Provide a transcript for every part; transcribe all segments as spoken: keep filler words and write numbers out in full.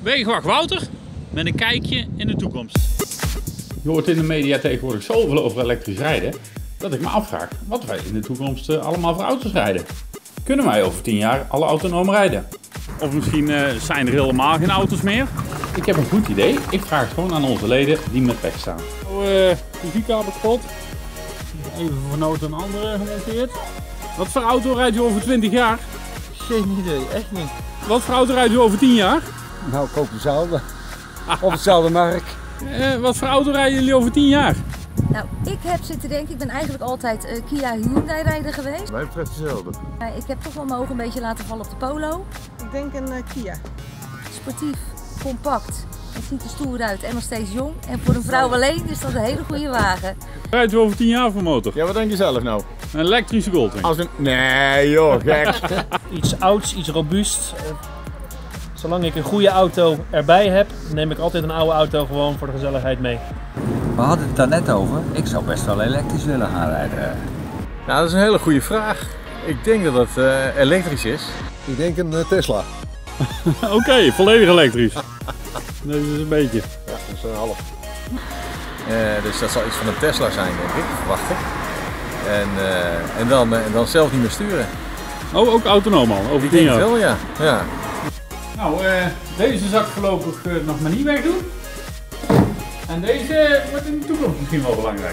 Wegenwacht Wouter met een kijkje in de toekomst. Je hoort in de media tegenwoordig zoveel over elektrisch rijden, dat ik me afvraag wat wij in de toekomst allemaal voor auto's rijden. Kunnen wij over tien jaar alle autonoom rijden? Of misschien uh, zijn er helemaal geen auto's meer. Ik heb een goed idee. Ik vraag het gewoon aan onze leden die met pech staan. Oh, uh, de V-kabel kapot. Even voor nood een andere gemonteerd. Wat voor auto rijdt u over twintig jaar? Geen idee, echt niet. Wat voor auto rijdt u over tien jaar? Nou, ik koop dezelfde. Of hetzelfde merk. Uh, wat voor auto rijden jullie over tien jaar? Nou, ik heb zitten denken, ik ben eigenlijk altijd uh, Kia Hyundai rijder geweest. Mij betreft dezelfde. Uh, ik heb toch wel mijn ogen een beetje laten vallen op de Polo. Ik denk een uh, Kia. Sportief, compact, het ziet er stoer uit en nog steeds jong. En voor een vrouw alleen is dat een hele goede wagen. Rijdt u over tien jaar voor motor? Ja, wat denk je zelf nou? Een elektrische Goldwing. Als een... Nee joh, gek. Iets ouds, iets robuust. Zolang ik een goede auto erbij heb, neem ik altijd een oude auto gewoon voor de gezelligheid mee. We hadden het daar net over. Ik zou best wel elektrisch willen gaan rijden. Nou, dat is een hele goede vraag. Ik denk dat het uh, elektrisch is. Ik denk een uh, Tesla. Oké, okay, volledig elektrisch. Dat is een beetje. Ja, dat is een half. Uh, dus dat zal iets van een Tesla zijn, denk ik, verwacht ik. En, uh, en, dan, uh, en dan zelf niet meer sturen. Oh, ook autonoom al, over ik tien denk jaar? het wel, ja. ja. Nou, uh, deze zal ik voorlopig uh, nog maar niet wegdoen. En deze wordt in de toekomst misschien wel belangrijk.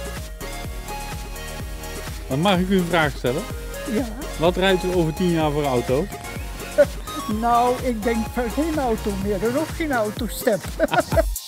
Maar mag ik u een vraag stellen? Ja. Wat rijdt u over tien jaar voor auto? Nou, ik denk geen auto meer. Er is ook geen autostep.